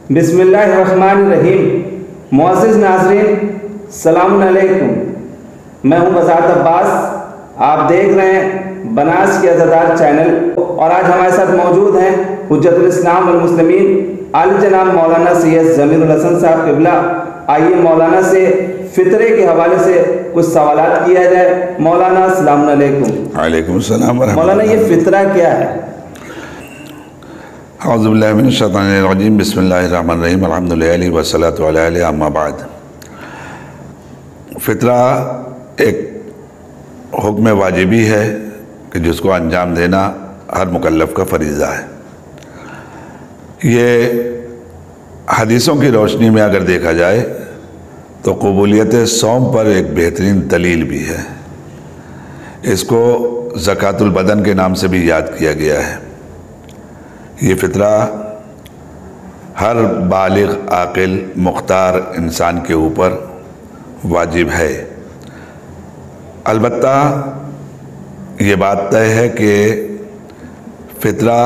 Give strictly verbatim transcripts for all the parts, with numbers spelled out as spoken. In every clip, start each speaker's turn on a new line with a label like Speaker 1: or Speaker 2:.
Speaker 1: بسم اللہ الرحمن الرحیم۔ معزز ناظرین السلام علیکم، میں ہوں بذات عباس، آپ دیکھ رہے ہیں بناس کے عزادار چینل، اور آج ہمارے ساتھ موجود ہیں حجت الاسلام والمسلمین عالی جناب مولانا سید ضمیر الحسن صاحب قبلہ۔ آئیے مولانا سے فطرے کے حوالے سے کچھ سوالات کیا جائے۔ مولانا السلام علیکم۔
Speaker 2: وعلیکم السلام ورحمۃ اللہ۔
Speaker 1: مولانا یہ فطرہ کیا ہے؟
Speaker 2: اعوذ باللہ من الشیطان الرجیم، بسم اللہ الرحمن الرحیم، الحمدللہ والصلاۃ علیہ اما بعد۔ فطرہ ایک حکم واجبی ہے کہ جس کو انجام دینا ہر مکلف کا فریضہ ہے۔ یہ حدیثوں کی روشنی میں اگر دیکھا جائے تو قبولیت صوم پر ایک بہترین دلیل بھی ہے۔ اس کو زکوٰۃ البدن کے نام سے بھی یاد کیا گیا ہے۔ یہ فطرہ ہر بالغ عاقل مختار انسان کے اوپر واجب ہے۔ البتہ یہ بات طے ہے کہ فطرہ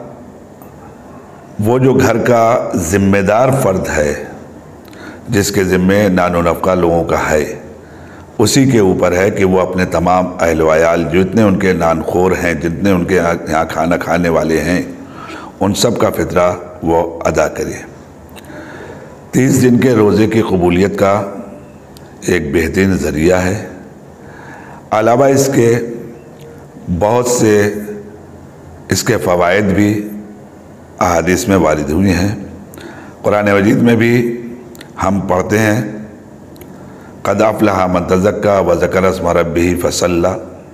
Speaker 2: وہ جو گھر کا ذمہ دار فرد ہے، جس کے ذمے نان و نفقہ لوگوں کا ہے، اسی کے اوپر ہے کہ وہ اپنے تمام اہل و عیال جتنے ان کے نان خور ہیں، جتنے ان کے یہاں کھانا کھانے والے ہیں، ان سب کا فطرہ وہ ادا کرے۔ تیس دن کے روزے کی قبولیت کا ایک بہترین ذریعہ ہے۔ علاوہ اس کے بہت سے اس کے فوائد بھی احادیث میں وارد ہوئی ہیں۔ قرآن مجید میں بھی ہم پڑھتے ہیں قد افلح من تزکیٰ وذکر اسم ربہ فصلی۔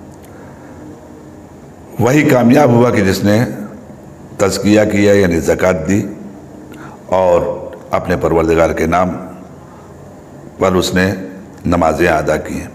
Speaker 2: وہی کامیاب ہوا کہ جس نے تزکیہ کیا، یعنی زکوٰۃ دی، اور اپنے پروردگار کے نام پر اس نے نمازیں ادا کی ہیں۔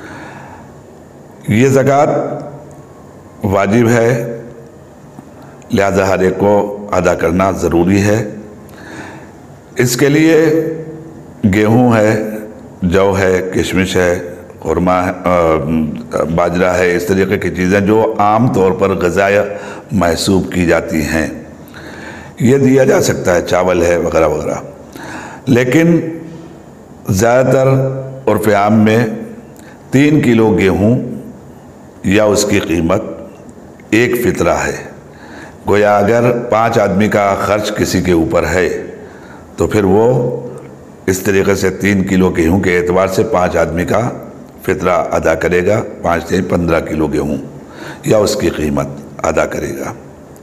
Speaker 2: یہ زکوٰۃ واجب ہے، لہذا ہر ایک کو ادا کرنا ضروری ہے۔ اس کے لیے گیہوں ہے، جو ہے، کشمش ہے، خرما ہے، باجرہ ہے، اس طریقے کی چیزیں جو عام طور پر غذائے محسوب کی جاتی ہیں، یہ دیا جا سکتا ہے، چاول ہے وغیرہ وغیرہ۔ لیکن زیادہ تر عرف عام میں تین کلو گیہوں یا اس کی قیمت ایک فطرہ ہے۔ گویا اگر پانچ آدمی کا خرچ کسی کے اوپر ہے تو پھر وہ اس طریقے سے تین کلو گیہوں کے اعتبار سے پانچ آدمی کا فطرہ ادا کرے گا، پانچ سے پندرہ کلو گیہوں یا اس کی قیمت ادا کرے گا۔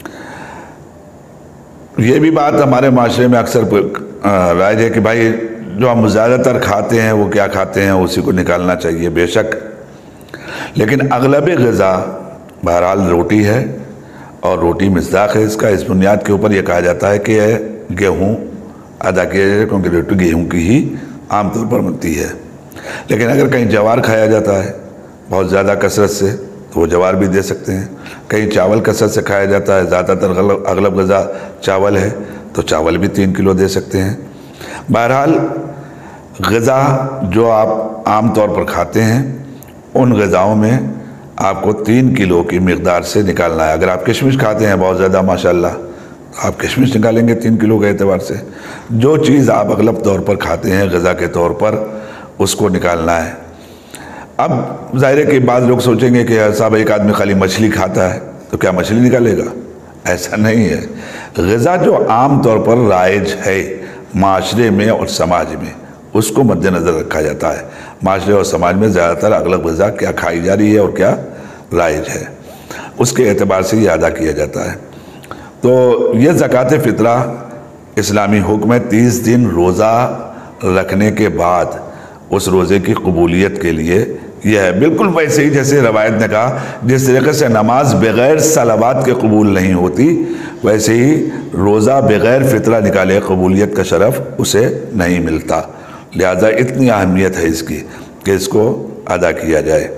Speaker 2: یہ بھی بات ہمارے معاشرے میں اکثر رائج ہے کہ بھائی جو ہم زیادہ تر کھاتے ہیں وہ کیا کھاتے ہیں اسی کو نکالنا چاہیے، بے شک، لیکن اغلب غذا بہرحال روٹی ہے، اور روٹی مصداق ہے اس کا۔ اس بنیاد کے اوپر یہ کہا جاتا ہے کہ گیہوں ادا کیا جائے، کیونکہ روٹی گیہوں کی ہی عام طور پر بنتی ہے۔ لیکن اگر کہیں جوار کھایا جاتا ہے بہت زیادہ کثرت سے تو وہ جوار بھی دے سکتے ہیں۔ کہیں چاول کثرت سے کھایا جاتا ہے، زیادہ تر اغلب غذا چاول ہے، تو چاول بھی تین کلو دے سکتے ہیں۔ بہرحال غذا جو آپ عام طور پر کھاتے ہیں ان غذاؤں میں آپ کو تین کلو کی مقدار سے نکالنا ہے۔ اگر آپ کشمش کھاتے ہیں بہت زیادہ ماشاءاللہ، آپ کشمش نکالیں گے تین کلو کے اعتبار سے۔ جو چیز آپ اغلب طور پر کھاتے ہیں غذا کے طور پر، اس کو نکالنا ہے۔ اب ظاہر ہے کہ بعض لوگ سوچیں گے کہ صاحب ایک آدمی خالی مچھلی کھاتا ہے تو کیا مچھلی نکالے گا؟ ایسا نہیں ہے۔ غذا جو عام طور پر رائج ہے معاشرے میں اور سماج میں، اس کو مد نظر رکھا جاتا ہے۔ معاشرے اور سماج میں زیادہ تر اغلب غذا کیا کھائی جا رہی ہے اور کیا رائج ہے، اس کے اعتبار سے یہ ادا کیا جاتا ہے۔ تو یہ زکوٰۃ فطرہ اسلامی حکم ہے۔ تیس دن روزہ رکھنے کے بعد اس روزے کی قبولیت کے لیے یہ ہے، بالکل ویسے ہی جیسے روایت نے کہا جس طریقے سے نماز بغیر صلوات کے قبول نہیں ہوتی، ویسے ہی روزہ بغیر فطرہ نکالے قبولیت کا شرف اسے نہیں ملتا۔ لہذا اتنی اہمیت ہے اس کی کہ اس کو ادا کیا جائے۔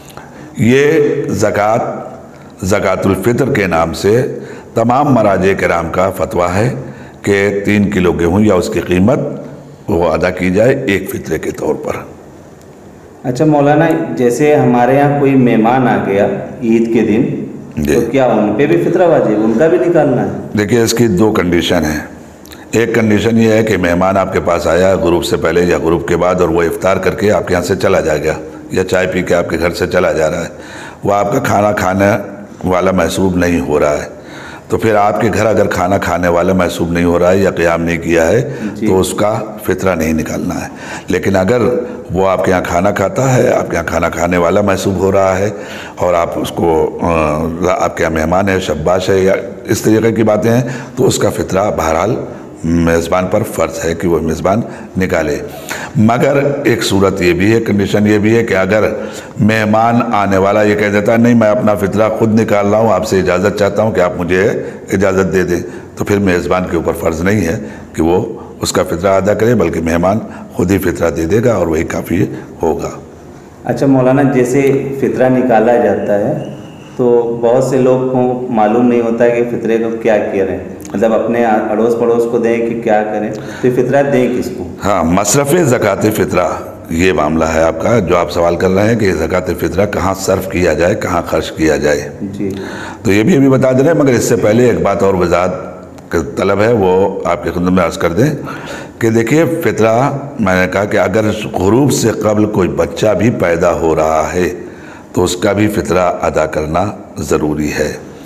Speaker 2: یہ زکوٰۃ زکوٰۃ الفطر کے نام سے تمام مراجع کرام کا فتویٰ ہے کہ تین کلو گیہوں یا اس کی قیمت وہ ادا کی جائے ایک فطرے کے طور پر۔
Speaker 1: اچھا مولانا، جیسے ہمارے یہاں کوئی مہمان آ گیا عید کے دن، تو کیا ان پہ بھی فطرہ واجب، ان کا بھی نکالنا ہے؟
Speaker 2: دیکھیے اس کی دو کنڈیشن ہیں۔ ایک کنڈیشن یہ ہے کہ مہمان آپ کے پاس آیا غروب سے پہلے یا غروب کے بعد، اور وہ افطار کر کے آپ کے یہاں سے چلا جائے گا یا چائے پی کے آپ کے گھر سے چلا جا رہا ہے، وہ آپ کا کھانا کھانے والا محسوب نہیں ہو رہا ہے، تو پھر آپ کے گھر اگر کھانا کھانے والا محسوب نہیں ہو رہا ہے یا قیام نہیں کیا ہے تو اس کا فطرہ نہیں نکالنا ہے۔ لیکن اگر وہ آپ کے یہاں کھانا کھاتا ہے، آپ کے یہاں کھانا کھانے والا محسوب ہو رہا ہے اور آپ اس کو آپ کے یہاں مہمان ہے، شباش ہے یا اس طریقے کی باتیں ہیں، تو اس کا فطرہ بہرحال میزبان پر فرض ہے کہ وہ میزبان نکالے۔ مگر ایک صورت یہ بھی ہے، کنڈیشن یہ بھی ہے کہ اگر مہمان آنے والا یہ کہہ دیتا ہے نہیں میں اپنا فطرہ خود نکال رہا ہوں، آپ سے اجازت چاہتا ہوں کہ آپ مجھے اجازت دے دیں، تو پھر میزبان کے اوپر فرض نہیں ہے کہ وہ اس کا فطرہ ادا کرے، بلکہ مہمان خود ہی فطرہ دے دے گا اور وہی کافی ہوگا۔
Speaker 1: اچھا مولانا، جیسے فطرہ نکالا جاتا ہے تو بہت سے لوگ کو معلوم نہیں ہوتا ہے کہ فطرے کو کیا کریں، مطلب اپنے اڑوس پڑوس کو دیں کہ کیا کریں، تو فطرہ دیں کس کو؟
Speaker 2: ہاں، مصرف زکوٰۃ فطرہ یہ معاملہ ہے آپ کا جو آپ سوال کر رہے ہیں کہ زکوٰۃ فطرہ کہاں صرف کیا جائے، کہاں خرچ کیا جائے۔
Speaker 1: جی
Speaker 2: تو یہ بھی ابھی بتا دے رہے ہیں، مگر اس سے پہلے ایک بات اور وضاحت کا طلب ہے، وہ آپ کی خدمت میں عرض کر دیں کہ دیکھیے فطرہ میں نے کہا کہ اگر غروب سے قبل کوئی بچہ بھی پیدا ہو رہا ہے تو اس کا بھی فطرہ ادا کرنا ضروری ہے۔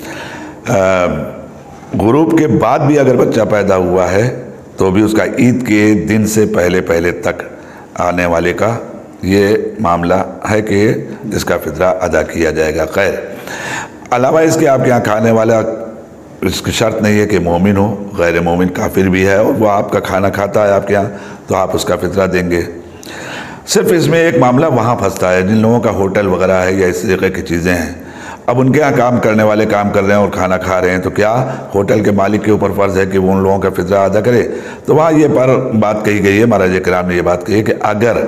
Speaker 2: غروب کے بعد بھی اگر بچہ پیدا ہوا ہے تو بھی اس کا عید کے دن سے پہلے پہلے تک آنے والے کا یہ معاملہ ہے کہ اس کا فطرہ ادا کیا جائے گا۔ خیر، علاوہ اس کے آپ کے یہاں کھانے والا اس کی شرط نہیں ہے کہ مومن ہو، غیر مومن کافر بھی ہے اور وہ آپ کا کھانا کھاتا ہے آپ کے یہاں، تو آپ اس کا فطرہ دیں گے۔ صرف اس میں ایک معاملہ وہاں پھنستا ہے جن لوگوں کا ہوٹل وغیرہ ہے یا اس طریقے کی چیزیں ہیں، اب ان کے یہاں کام کرنے والے کام کر رہے ہیں اور کھانا کھا رہے ہیں، تو کیا ہوٹل کے مالک کے اوپر فرض ہے کہ وہ ان لوگوں کا فطرہ ادا کرے؟ تو وہاں یہ پر بات کہی گئی ہے، مہاراج کرام نے یہ بات کہی ہے کہ اگر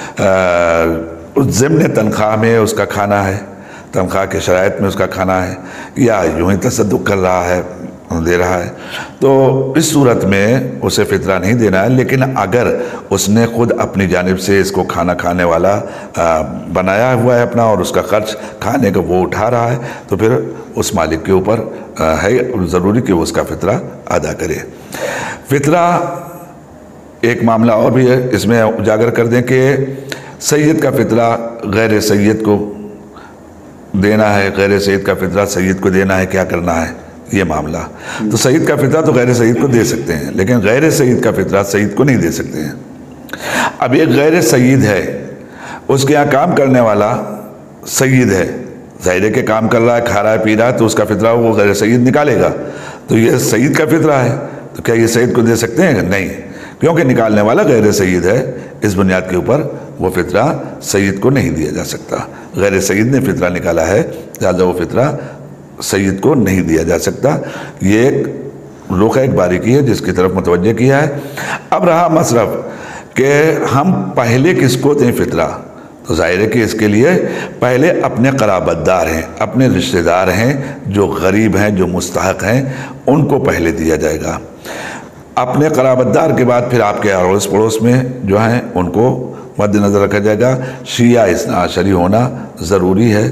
Speaker 2: اس ضمن تنخواہ میں اس کا کھانا ہے، تنخواہ کے شرائط میں اس کا کھانا ہے، یا یوں ہی تصدق کر رہا ہے دے رہا ہے، تو اس صورت میں اسے فطرہ نہیں دینا ہے۔ لیکن اگر اس نے خود اپنی جانب سے اس کو کھانا کھانے والا بنایا ہوا ہے اپنا اور اس کا خرچ کھانے کا وہ اٹھا رہا ہے، تو پھر اس مالک کے اوپر ہے ضروری کہ وہ اس کا فطرہ ادا کرے۔ فطرہ ایک معاملہ اور بھی ہے، اس میں اجاگر کر دیں کہ سید کا فطرہ غیر سید کو دینا ہے، غیر سید کا فطرہ سید کو دینا ہے، کیا کرنا ہے یہ معاملہ۔ تو سید کا فطرہ تو غیر سید کو دے سکتے ہیں، لیکن غیر سید کا فطرہ سید کو نہیں دے سکتے ہیں۔ اب ایک غیر سید ہے، اس کے یہاں کام کرنے والا سید ہے، ظاہر کے کام کر رہا ہے، کھا رہا ہے، پی رہا ہے، تو اس کا فطرہ وہ غیر سید نکالے گا، تو یہ سید کا فطرہ ہے، تو کیا یہ سید کو دے سکتے ہیں؟ نہیں، کیونکہ نکالنے والا غیر سید ہے، اس بنیاد کے اوپر وہ فطرہ سید کو نہیں دیا جا سکتا۔ غیر سید نے فطرہ نکالا ہے، لہٰذا وہ فطرہ سید کو نہیں دیا جا سکتا۔ یہ ایک رخ ایک باریکی ہے جس کی طرف متوجہ کیا ہے۔ اب رہا مصرف کہ ہم پہلے کس کو دیں فطرہ، تو ظاہر ہے کہ اس کے لیے پہلے اپنے قرابت دار ہیں، اپنے رشتہ دار ہیں جو غریب ہیں، جو مستحق ہیں، ان کو پہلے دیا جائے گا۔ اپنے قرابت دار کے بعد پھر آپ کے اڑوس پڑوس میں جو ہیں ان کو مد نظر رکھا جائے گا۔ شیعہ اثنا عشری ہونا ضروری ہے،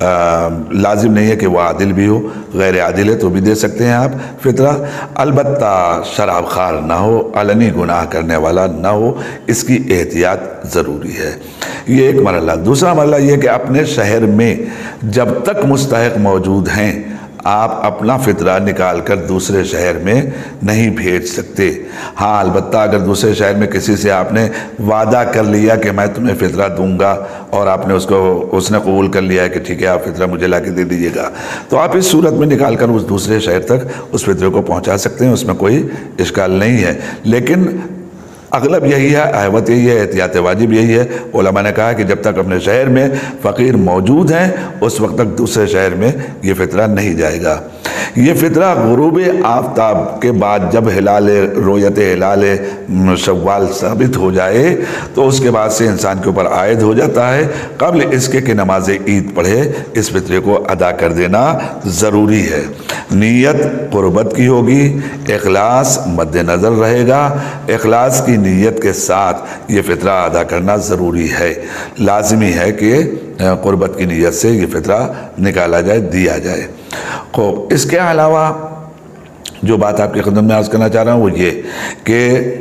Speaker 2: لازم نہیں ہے کہ وہ عادل بھی ہو، غیر عادل ہے تو بھی دے سکتے ہیں آپ فطرہ، البتہ شراب خوار نہ ہو، علنی گناہ کرنے والا نہ ہو، اس کی احتیاط ضروری ہے۔ یہ ایک مرحلہ۔ دوسرا مرحلہ یہ کہ اپنے شہر میں جب تک مستحق موجود ہیں آپ اپنا فطرہ نکال کر دوسرے شہر میں نہیں بھیج سکتے۔ ہاں البتہ اگر دوسرے شہر میں کسی سے آپ نے وعدہ کر لیا کہ میں تمہیں فطرہ دوں گا اور آپ نے اس کو اس نے قبول کر لیا ہے کہ ٹھیک ہے آپ فطرہ مجھے لا کے دے دیجیے گا، تو آپ اس صورت میں نکال کر اس دوسرے شہر تک اس فطرے کو پہنچا سکتے ہیں، اس میں کوئی اشکال نہیں ہے۔ لیکن اغلب یہی ہے، احوت یہی ہے، احتیاط واجب یہی ہے۔ علماء نے کہا کہ جب تک اپنے شہر میں فقیر موجود ہیں اس وقت تک دوسرے شہر میں یہ فطرہ نہیں جائے گا۔ یہ فطرہ غروب آفتاب کے بعد جب ہلال رویت ہلال شوال ثابت ہو جائے تو اس کے بعد سے انسان کے اوپر عائد ہو جاتا ہے۔ قبل اس کے کہ نماز عید پڑھے اس فطرے کو ادا کر دینا ضروری ہے۔ نیت قربت کی ہوگی، اخلاص مد نظر رہے گا، اخلاص کی نیت کے ساتھ یہ فطرہ ادا کرنا ضروری ہے۔ لازمی ہے کہ قربت کی نیت سے یہ فطرہ نکالا جائے، دیا جائے۔ خوب، اس کے علاوہ جو بات آپ کی خدمت میں عرض کرنا چاہ رہا ہوں وہ یہ کہ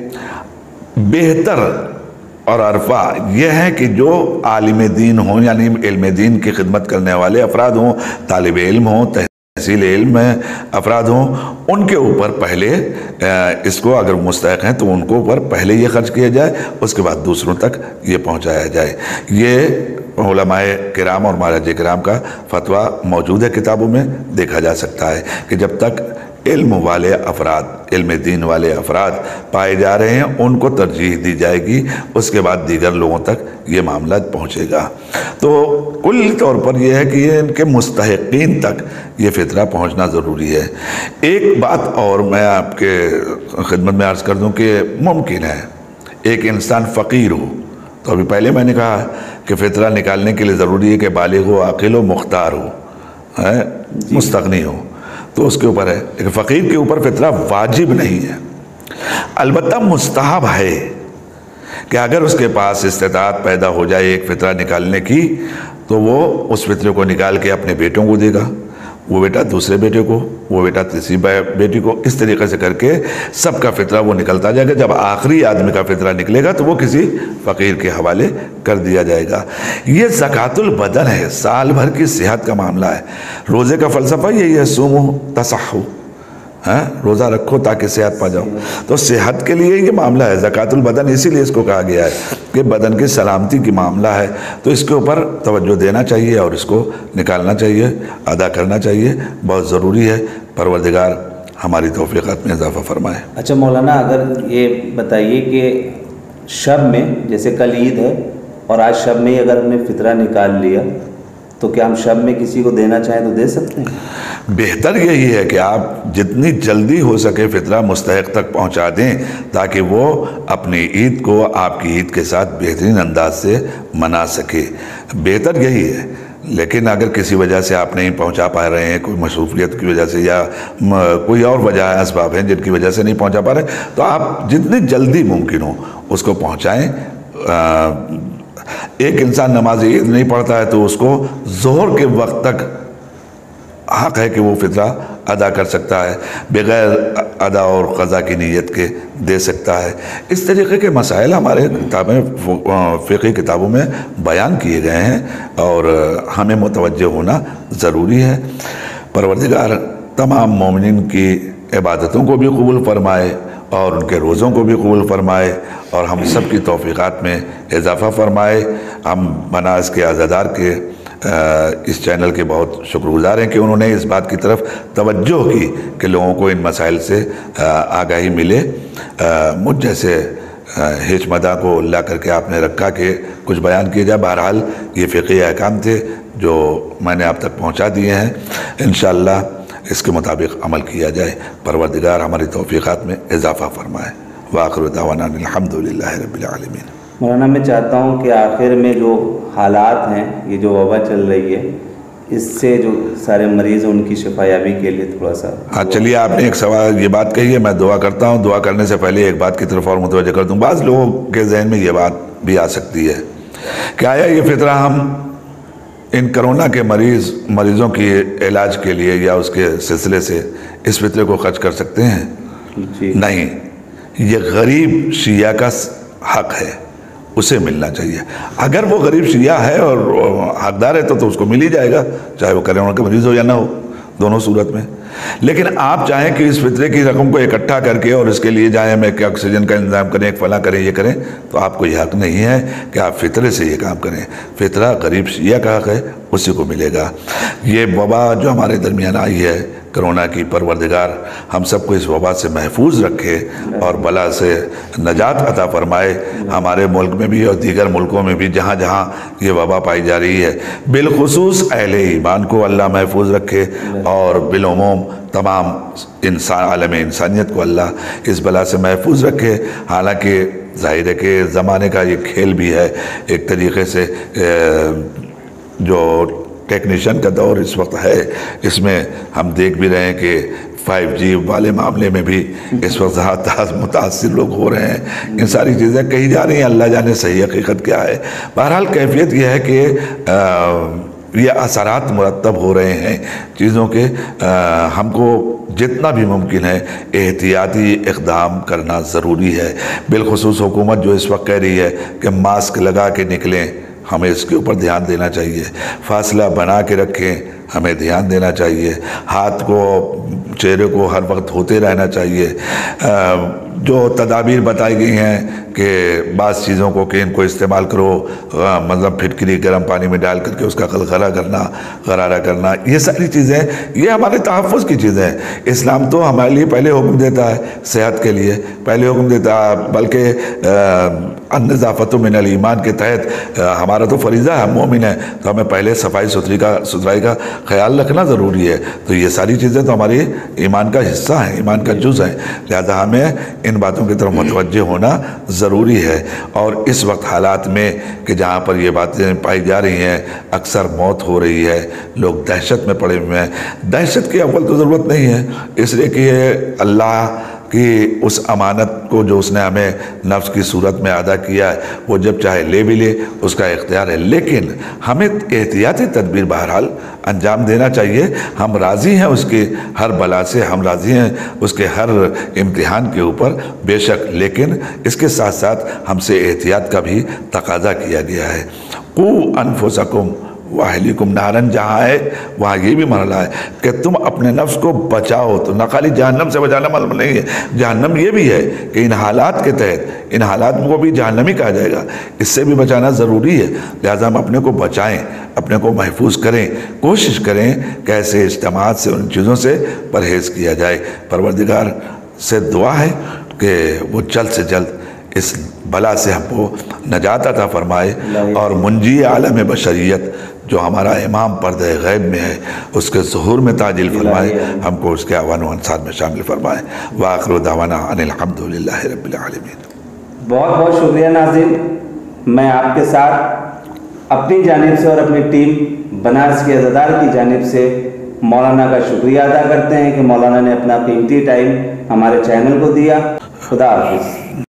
Speaker 2: بہتر اور عرفہ یہ ہے کہ جو عالم دین ہوں، یعنی علم دین کی خدمت کرنے والے افراد ہوں، طالب علم ہوں، تحصیل علم افراد ہوں، ان کے اوپر پہلے اس کو اگر مستحق ہیں تو ان کو اوپر پہلے یہ خرچ کیا جائے، اس کے بعد دوسروں تک یہ پہنچایا جائے۔ یہ علماء کرام اور مہاراج کرام کا فتویٰ موجود ہے کتابوں میں، دیکھا جا سکتا ہے کہ جب تک علم والے افراد، علم دین والے افراد پائے جا رہے ہیں ان کو ترجیح دی جائے گی، اس کے بعد دیگر لوگوں تک یہ معاملہ پہنچے گا۔ تو کل طور پر یہ ہے کہ یہ ان کے مستحقین تک یہ فطرہ پہنچنا ضروری ہے۔ ایک بات اور میں آپ کے خدمت میں عرض کر دوں کہ ممکن ہے ایک انسان فقیر ہو، تو ابھی پہلے میں نے کہا کہ فطرہ نکالنے کے لیے ضروری ہے کہ بالغ ہو، عاقل ہو، مختار ہو، مستغنی ہو، تو اس کے اوپر ہے، لیکن فقیر کے اوپر فطرہ واجب نہیں ہے، البتہ مستحب ہے کہ اگر اس کے پاس استطاعت پیدا ہو جائے ایک فطرہ نکالنے کی تو وہ اس فطرے کو نکال کے اپنے بیٹوں کو دے گا، وہ بیٹا دوسرے بیٹے کو، وہ بیٹا تیسری بیٹی کو، اس طریقے سے کر کے سب کا فطرہ وہ نکلتا جائے گا۔ جب آخری آدمی کا فطرہ نکلے گا تو وہ کسی فقیر کے حوالے کر دیا جائے گا۔ یہ زکوٰۃ البدن ہے، سال بھر کی صحت کا معاملہ ہے۔ روزے کا فلسفہ یہی ہے، صوموا تصحوا، ہاں روزہ رکھو تاکہ صحت پا جاؤ، تو صحت کے لیے یہ معاملہ ہے زکوٰۃ البدن، اسی لیے اس کو کہا گیا ہے کہ بدن کی سلامتی کی معاملہ ہے، تو اس کے اوپر توجہ دینا چاہیے اور اس کو نکالنا چاہیے، ادا کرنا چاہیے، بہت ضروری ہے۔ پروردگار ہماری توفیقات میں اضافہ فرمائے۔
Speaker 1: اچھا مولانا، اگر یہ بتائیے کہ شب میں، جیسے کل عید ہے اور آج شب میں ہی اگر ہم نے فطرہ نکال لیا تو کیا ہم شب میں کسی کو دینا چاہیں تو دے سکتے ہیں؟
Speaker 2: بہتر یہی ہے کہ آپ جتنی جلدی ہو سکے فطرہ مستحق تک پہنچا دیں تاکہ وہ اپنی عید کو آپ کی عید کے ساتھ بہترین انداز سے منا سکے، بہتر یہی ہے۔ لیکن اگر کسی وجہ سے آپ نہیں پہنچا پا رہے ہیں، کوئی مصروفیت کی وجہ سے یا کوئی اور وجہ اسباب ہیں جن کی وجہ سے نہیں پہنچا پا رہے، تو آپ جتنی جلدی ممکن ہو اس کو پہنچائیں۔ ایک انسان نماز عید نہیں پڑھتا ہے تو اس کو ظہر کے وقت تک حق ہے کہ وہ فطرہ ادا کر سکتا ہے، بغیر ادا اور قضا کی نیت کے دے سکتا ہے۔ اس طریقے کے مسائل ہمارے کتابیں، فقہی کتابوں میں بیان کیے گئے ہیں اور ہمیں متوجہ ہونا ضروری ہے۔ پروردگار تمام مومنین کی عبادتوں کو بھی قبول فرمائے اور ان کے روزوں کو بھی قبول فرمائے اور ہم سب کی توفیقات میں اضافہ فرمائے۔ ہم بناس کے عزادار کے اس چینل کے بہت شکر گزار ہیں کہ انہوں نے اس بات کی طرف توجہ کی کہ لوگوں کو ان مسائل سے آگاہی ملے۔ مجھ جیسے ہیچ مدہ کو لا کر کے آپ نے رکھا کہ کچھ بیان کیا جائے، بہرحال یہ فقہی احکام تھے جو میں نے آپ تک پہنچا دیے ہیں، انشاءاللہ اس کے مطابق عمل کیا جائے۔ پروردگار ہماری توفیقات میں اضافہ فرمائے۔ وآخر دعوانا الحمدللہ رب العالمین۔
Speaker 1: مولانا میں چاہتا ہوں کہ آخر میں جو حالات ہیں، یہ جو وبا چل رہی ہے، اس سے جو سارے مریض ہیں ان کی شفا یابی کے لیے تھوڑا سا۔
Speaker 2: ہاں چلیے، آپ نے ایک سوال یہ بات کہی ہے، میں دعا کرتا ہوں۔ دعا کرنے سے پہلے ایک بات کی طرف اور متوجہ کر دوں، بعض لوگوں کے ذہن میں یہ بات بھی آ سکتی ہے کہ آیا یہ فطرہ ہم ان کرونا کے مریض مریضوں کی علاج کے لیے یا اس کے سلسلے سے اس فطرے کو خرچ کر سکتے ہیں؟
Speaker 1: جی
Speaker 2: نہیں، یہ غریب شیعہ کا حق ہے، اسے ملنا چاہیے۔ اگر وہ غریب شیعہ ہے اور حقدار ہے تو تو اس کو مل ہی جائے گا، چاہے وہ کرونا کے مریض ہو یا نہ ہو، دونوں صورت میں۔ لیکن آپ چاہیں کہ اس فطرے کی رقم کو اکٹھا کر کے اور اس کے لیے جائیں میں کہ آکسیجن کا انتظام کریں، ایک فلاں کریں، یہ کریں، تو آپ کو یہ حق نہیں ہے کہ آپ فطرے سے یہ کام کریں۔ فطرہ غریب شیعہ کا حق ہے، اسی کو ملے گا۔ یہ وبا جو ہمارے درمیان آئی ہے کرونا کی، پروردگار ہم سب کو اس وبا سے محفوظ رکھے اور بلا سے نجات عطا فرمائے، ہمارے ملک میں بھی اور دیگر ملکوں میں بھی جہاں جہاں یہ وبا پائی جا رہی ہے، بالخصوص اہل ایمان کو اللہ محفوظ رکھے اور بالعموم تمام انسان عالم انسانیت کو اللہ اس بلا سے محفوظ رکھے۔ حالانکہ ظاہر ہے کہ زمانے کا یہ کھیل بھی ہے ایک طریقے سے، جو ٹیکنیشین کا دور اس وقت ہے، اس میں ہم دیکھ بھی رہے ہیں کہ فائیو جی والے معاملے میں بھی اس وقت زیادہ متاثر لوگ ہو رہے ہیں، ان ساری چیزیں کہی جا رہی ہیں، اللہ جانے صحیح حقیقت کیا ہے۔ بہرحال کیفیت یہ ہے کہ یہ اثرات مرتب ہو رہے ہیں چیزوں کے. ہم کو جتنا بھی ممکن ہے احتیاطی اقدام کرنا ضروری ہے. بالخصوص حکومت جو اس وقت کہہ رہی ہے کہ ماسک لگا کے نکلیں، ہمیں اس کے اوپر دھیان دینا چاہیے. فاصلہ بنا کے رکھیں، ہمیں دھیان دینا چاہیے. ہاتھ کو، چہرے کو ہر وقت دھوتے رہنا چاہیے. جو تدابیر بتائی گئی ہیں کہ بعض چیزوں کو کہ ان کو استعمال کرو، مطلب پھٹکری گرم پانی میں ڈال کر کے اس کا غلغلہ کرنا، غرارہ کرنا، یہ ساری چیزیں یہ ہمارے تحفظ کی چیزیں ہیں. اسلام تو ہمارے لیے پہلے حکم دیتا ہے صحت کے لیے، پہلے حکم دیتا ہے، بلکہ النظافۃ من الایمان کے تحت ہمارا تو فریضہ ہے، ہم مومن ہیں تو ہمیں پہلے صفائی ستھری کا ستھرائی کا خیال رکھنا ضروری ہے. تو یہ ساری چیزیں تو ہماری ایمان کا حصہ ہیں، ایمان کا جز ہیں. لہذا ہمیں ان باتوں کی طرف متوجہ ہونا ضروری ہے. اور اس وقت حالات میں کہ جہاں پر یہ باتیں پائی جا رہی ہیں، اکثر موت ہو رہی ہے، لوگ دہشت میں پڑے ہوئے ہیں. دہشت کی اول تو ضرورت نہیں ہے، اس لیے کہ اللہ کہ اس امانت کو جو اس نے ہمیں نفس کی صورت میں ادا کیا ہے، وہ جب چاہے لے بھی لے، اس کا اختیار ہے. لیکن ہمیں احتیاطی تدبیر بہرحال انجام دینا چاہیے. ہم راضی ہیں اس کے ہر بلا سے، ہم راضی ہیں اس کے ہر امتحان کے اوپر بے شک، لیکن اس کے ساتھ ساتھ ہم سے احتیاط کا بھی تقاضا کیا گیا ہے. قُوا انفسکم واہلیکم نارن، جہاں ہے وہاں یہ بھی مرحلہ ہے کہ تم اپنے نفس کو بچاؤ. تو نہ خالی جہنم سے بچانا معلوم نہیں ہے، جہنم یہ بھی ہے کہ ان حالات کے تحت، ان حالات کو بھی جہنمی کہا جائے گا، اس سے بھی بچانا ضروری ہے. لہذا ہم اپنے کو بچائیں، اپنے کو محفوظ کریں، کوشش کریں کہ ایسے اجتماعات سے، ان چیزوں سے پرہیز کیا جائے. پروردگار سے دعا ہے کہ وہ جلد سے جلد اس بلا سے ہم کو نجات عطا فرمائے، اور منجی عالم بشریت جو ہمارا امام پردہ غیب میں ہے اس کے ظہور میں تعجیل فرمائے، ہم کو اس کے اعوان و انصار میں شامل فرمائے. وآخر دعوانا ان الحمدللہ رب العالمین.
Speaker 1: بہت بہت شکریہ ناظرین. میں آپ کے ساتھ اپنی جانب سے اور اپنی ٹیم بنارس کے عزادار کی جانب سے مولانا کا شکریہ ادا کرتے ہیں کہ مولانا نے اپنا قیمتی ٹائم ہمارے چینل کو دیا. خدا حافظ.